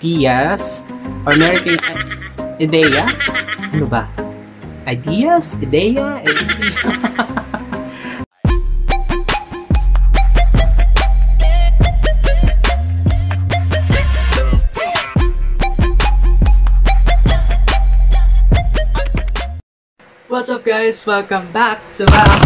ideas or meron kayong ideya? Ano ba? Ideas? Ideya? What's up guys? Welcome back to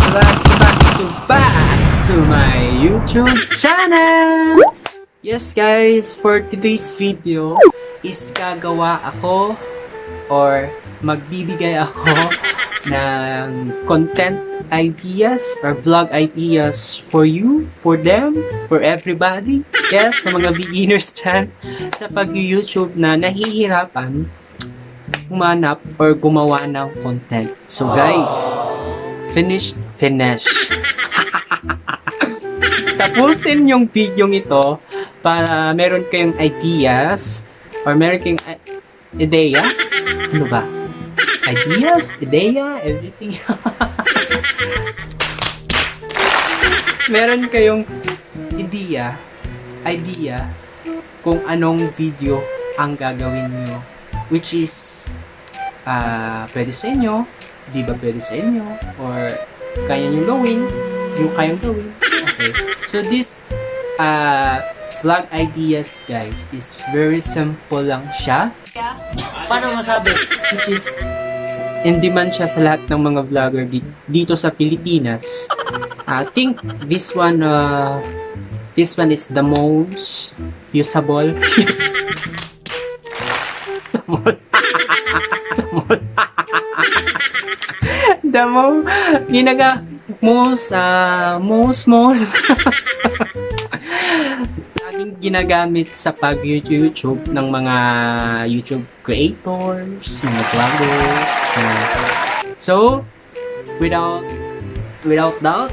my YouTube channel! Yes guys, for today's video is gagawa ako or magbibigay ako ng content ideas or vlog ideas for you, for them, for everybody. Yes, sa mga beginners dyan sa pag-YouTube na nahihirapan humanap or gumawa ng content. So guys, finish. Tapusin yung video ito para meron kayong ideas or meron kayong ideya. Ano ba? Ideas, ideya, everything. Meron kayong idea kung anong video ang gagawin nyo. Which is pwede sa inyo, di ba pwede sa inyo, or kaya nyo gawin, yung kayang gawin. Okay. So this vlog ideas guys is very simple lang siya. Paano masabi? Which is in demand siya sa lahat ng mga vlogger dito sa Pilipinas. I think this one is the most usable. Laging ginagamit sa pag-YouTube ng mga YouTube creators, mga vloggers. So, without doubt,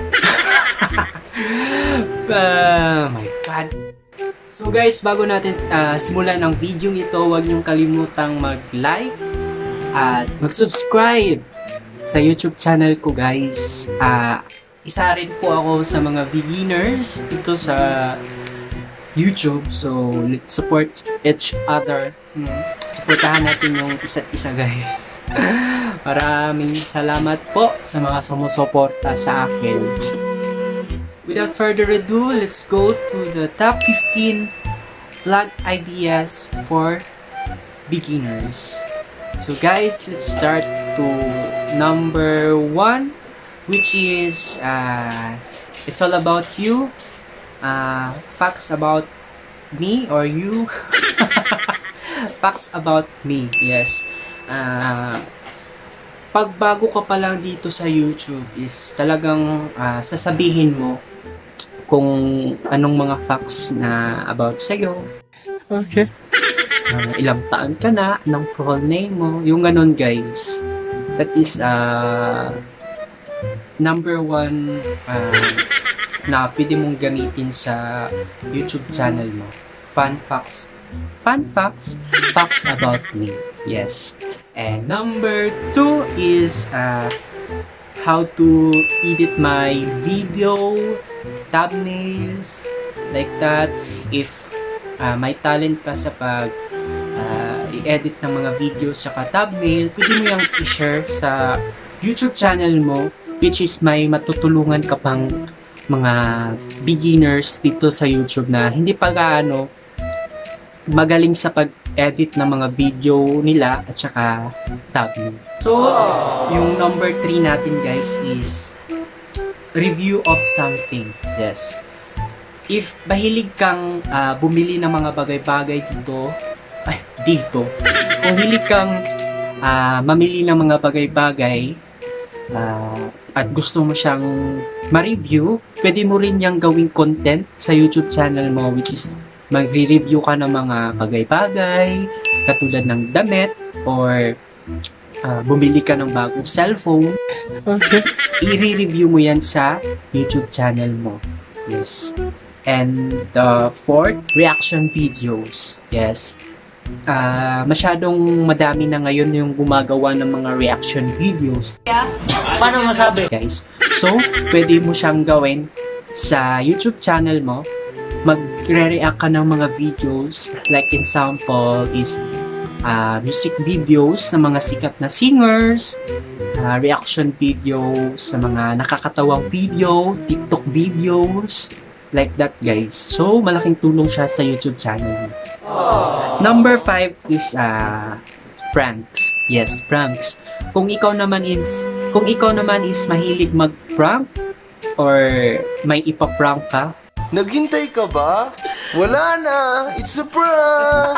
my God. So guys, bago natin simulan ng video ito, huwag niyong kalimutang mag-like at mag-subscribe sa YouTube channel ko guys. Isa rin po ako sa mga beginners dito sa YouTube. So, let's support each other. Supportahan natin yung isa't isa guys. Maraming salamat po sa mga sumusuporta sa akin. Without further ado, let's go to the top 15 vlog ideas for beginners. So guys, let's start to number 1, which is it's all about you. Facts about me or you. Facts about me, yes. Pag bago ka pa lang dito sa YouTube is talagang sasabihin mo kung anong mga facts na about sa'yo. Okay. Ilang taon ka na, anong full name mo, yung ganun guys. That is number 1 na pwede mong gamitin sa YouTube channel mo. Fun facts about me. Yes. And number 2 is how to edit my video, thumbnails, like that. If may talent ka sa pag i-edit ng mga videos sa thumbnail, pwede mo yung i-share sa YouTube channel mo, which is may matutulungan ka pang mga beginners dito sa YouTube na hindi pa gaano magaling sa pag-edit ng mga video nila at saka thumbnail. So, yung number 3 natin guys is review of something. Yes. If mahilig kang bumili ng mga bagay-bagay dito, kung hilig kang mamili ng mga bagay-bagay at gusto mo siyang ma-review, pwede mo rin yang gawing content sa YouTube channel mo, which is magre-review ka ng mga bagay-bagay katulad ng damit or bumili ka ng bagong cellphone. Okay. I-review mo yan sa YouTube channel mo. Yes. And the 4th, reaction videos. Yes. Masyadong madami na ngayon yung gumagawa ng mga reaction videos. Paano masabi? Guys. So, pwede mo siyang gawin sa YouTube channel mo magre-react ka ng mga videos. Like example is music videos ng mga sikat na singers, reaction videos sa mga nakakatawang video, TikTok videos, like that guys. So, malaking tulong siya sa YouTube channel. Number 5 is pranks. Yes, pranks. Kung ikaw naman is mahilig mag-prank or may ipa-prank ka, naghintay ka ba? Wala na! It's a prank!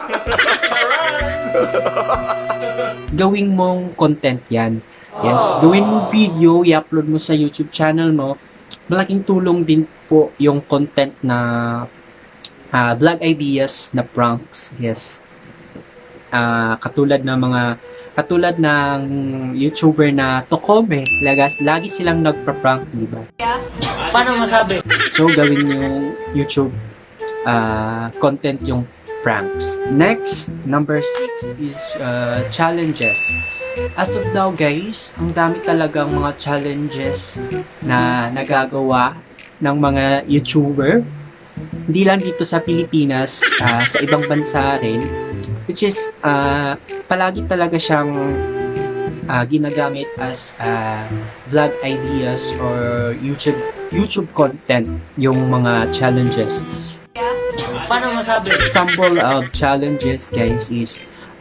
gawin mong content yan. Yes, gawin mong video, i-upload mo sa YouTube channel mo. Malaking tulong din po yung content na vlog ideas na pranks. Yes. Katulad ng YouTuber na Tokome, lagi silang nagpa-prank, di ba? Paano masabi? So, gawin yung YouTube content yung pranks. Next, number 6 is challenges. As of now, guys, ang dami talagang mga challenges na nagagawa ng mga YouTuber. Hindi lang dito sa Pilipinas, sa ibang bansa rin. Which is, palagi talaga siyang ginagamit as vlog ideas or YouTube content yung mga challenges. Paano masabi? Example of challenges guys is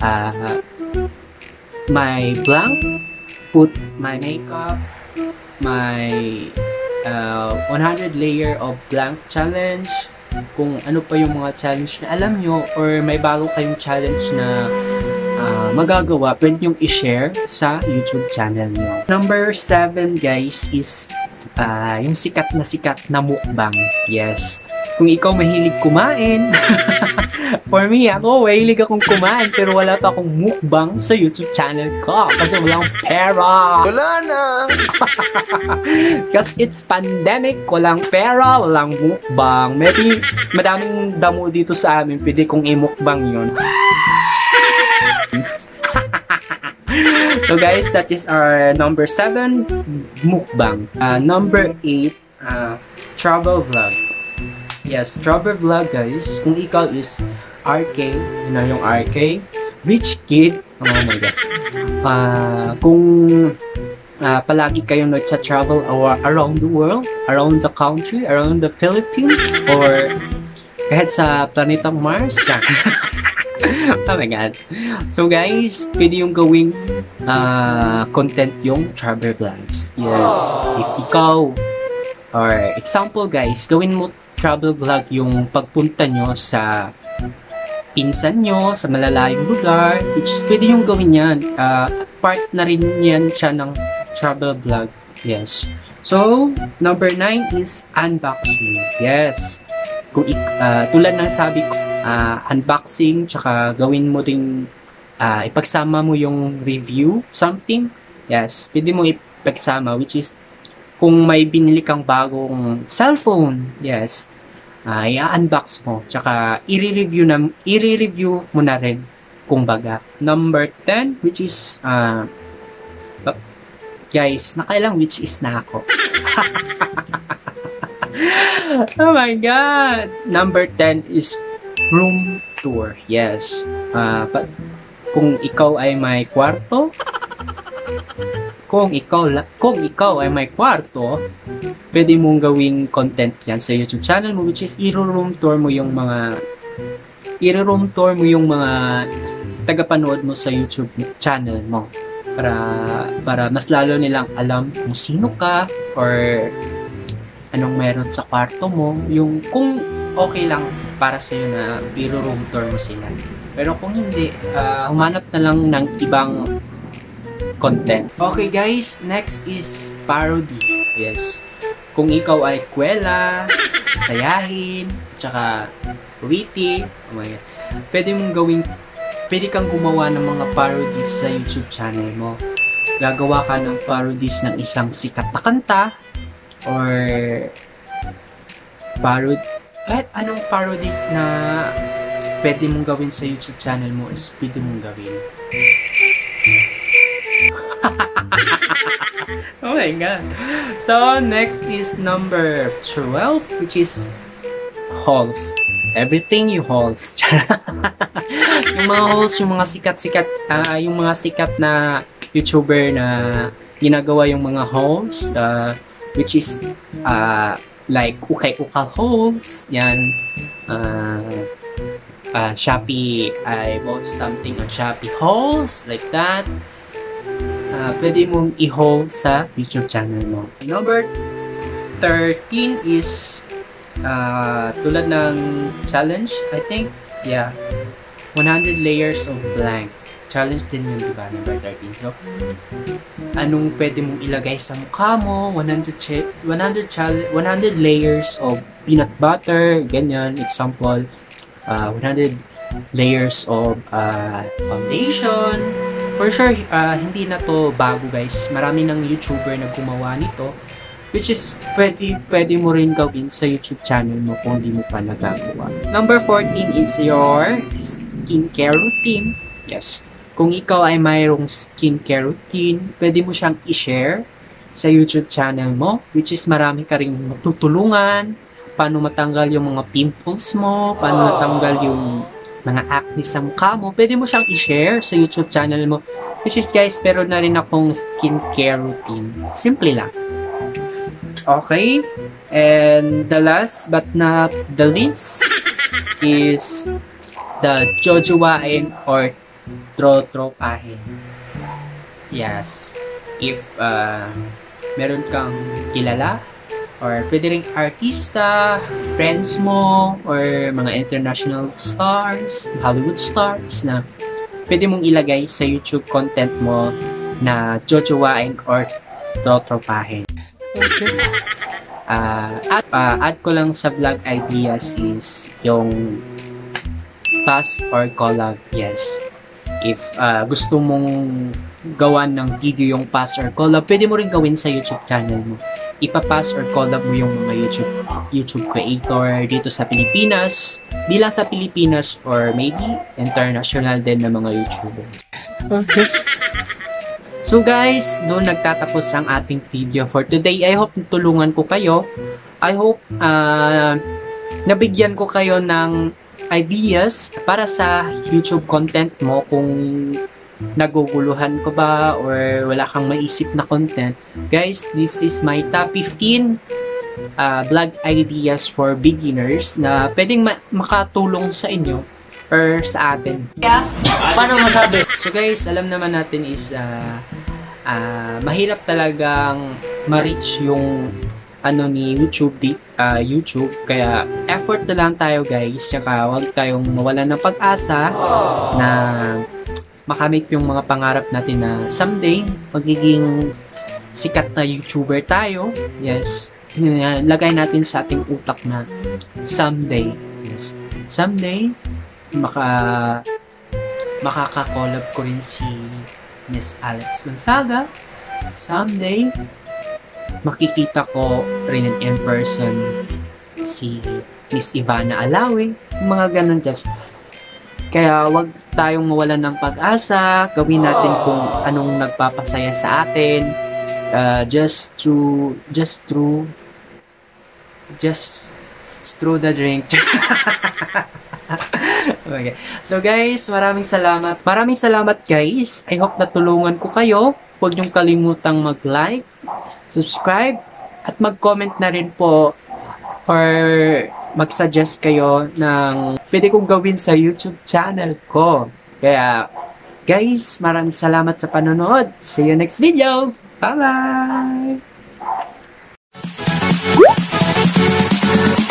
my blank, put my makeup, my 100 layer of blank challenge, kung ano pa yung mga challenge na alam nyo or may bago kayong challenge na magagawa, pwede nyong i-share sa YouTube channel nyo. Number 7 guys is yung sikat na mukbang. Yes. Kung ikaw mahilig kumain, for me, ako, mahilig akong kumain pero wala pa akong mukbang sa YouTube channel ko kasi walang pera. Wala na! Kasi it's pandemic, walang pera, walang mukbang. Maybe madaming damo dito sa amin, pwede kong i-mukbang yun. So guys, that is our number 7, mukbang. Number 8, travel vlog. Yes, travel vlog guys. Kung ikaw is RK, yun na yung RK, rich kid, oh my god. Kung palagi kayong nagsa-travel around the world, around the country, around the Philippines, or kahit sa planetang Mars, oh my god. So guys, pwede yung gawing content yung travel vlogs. Yes, if ikaw, or example guys, gawin mo travel vlog yung pagpunta nyo sa pinsan nyo, sa malalayong lugar, which is pwede yung gawin yan. Part na rin yan siya ng travel vlog. Yes. So, number 9 is unboxing. Yes. Kung tulad ng sabi ko, unboxing, tsaka gawin mo ding ipagsama mo yung review, something. Yes. Pwede mo ipagsama, which is kung may binili kang bagong cellphone, yes, i-unbox mo. Tsaka, i-review mo na rin, kumbaga. Number 10, which is, guys, nakailang which is na ako. Oh my God! Number 10 is room tour. Yes. Kung ikaw ay may kwarto, kung ikaw ay may kwarto, pwede mong gawing content yan sa YouTube channel mo, which is i-room tour mo yung mga tagapanood mo sa YouTube channel mo para mas lalo nilang alam kung sino ka or anong meron sa kwarto mo, yung kung okay lang para sa iyo na i-room tour mo sila. Pero kung hindi, humanap na lang ng ibang content. Okay guys, next is parody. Yes. Kung ikaw ay kwela, sayahin, tsaka witty, oh my God, pwede kang gumawa ng mga parodies sa YouTube channel mo. Gagawa ka ng parodies ng isang sikat na kanta or kahit anong parody na pwede mong gawin sa YouTube channel mo is pwede mong gawin. Oh my God. So, next is number 12, which is hauls. Everything you hauls. Yung mga hauls, yung mga sikat-sikat, yung mga sikat na YouTuber na ginagawa yung mga hauls, which is like ukay-ukal hauls, yan. Shopee, I bought something on Shopee hauls, like that. Pwede mong i-haul sa YouTube channel mo. Number 13 is tulad ng challenge, I think. Yeah. 100 layers of blank. Challenge din yun, diba? Number 13. So, anong pwede mong ilagay sa mukha mo? 100 layers of peanut butter. Ganyan. Example, 100 layers of foundation. For sure, hindi na to bago, guys. Marami ng YouTuber na gumawa nito. Which is, pwede mo rin gawin sa YouTube channel mo kung hindi mo pa nagagawa. Number 14 is your skincare routine. Yes. Kung ikaw ay mayroong skincare routine, pwede mo siyang i-share sa YouTube channel mo. Which is, marami ka rin matutulungan. Paano matanggal yung mga pimples mo. Paano matanggal yung mga acne sa mukha mo. Pwede mo siyang i-share sa YouTube channel mo. Which is, guys, meron na rin akong skincare routine. Simple lang. Okay, and the last but not the least is the jojowain or trotropahin. Yes, if meron kang kilala or pwede ring artista, friends mo, or mga international stars, Hollywood stars na pwede mong ilagay sa YouTube content mo na jojowain or trotropahin. Add ko lang sa vlog ideas is yung pass or collab. Yes. If gusto mong gawan ng video yung pass or collab, pwede mo rin gawin sa YouTube channel mo. Ipa-pass or collab mo yung mga YouTube creator dito sa Pilipinas, bilang sa Pilipinas or maybe international din na mga YouTuber. Okay. So guys, doon nagtatapos ang ating video for today. I hope tulungan ko kayo. I hope nabigyan ko kayo ng ideas para sa YouTube content mo kung naguguluhan ko ba or wala kang maisip na content. Guys, this is my top 15 vlog ideas for beginners na pwedeng makatulong sa inyo or sa atin. Yeah. Paano masabi? So guys, alam naman natin is mahirap talagang ma-reach yung ano ni YouTube, kaya effort na lang tayo, guys. Tsaka huwag tayong mawalan ng pag-asa na makamit yung mga pangarap natin na someday magiging sikat na YouTuber tayo. Yes. Lagay natin sa ating utak na someday. Yes. Someday makaka-collab ko rin si Miss Alex Gonzaga. Someday makikita ko rin in person si Miss Ivana Alawi. Mga ganun, just. Kaya wag tayong mawalan ng pag-asa. Gawin natin kung anong nagpapasaya sa atin. Just through the drink. Okay. So guys, maraming salamat. Maraming salamat, guys. I hope natulungan ko kayo. Huwag niyong kalimutang mag-like, subscribe, at mag-comment na rin po or mag-suggest kayo ng pwede kong gawin sa YouTube channel ko. Kaya, guys, maraming salamat sa panonood. See you next video. Bye-bye!